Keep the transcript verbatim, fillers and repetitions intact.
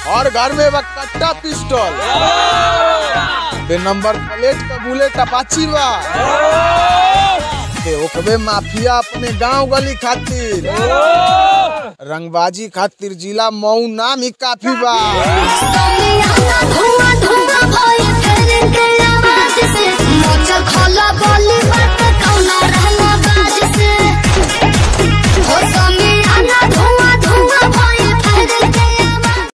और घर में बा कट्टा पिस्टल, बे नंबर प्लेट का बुलेट अपाची बा, ओकबे माफिया अपने गांव गली खातिर, रंगबाजी खातिर जिला मऊ नाम ही काफी बा। धुआं धुआं भइल फेर के आवाज से मचल खला गली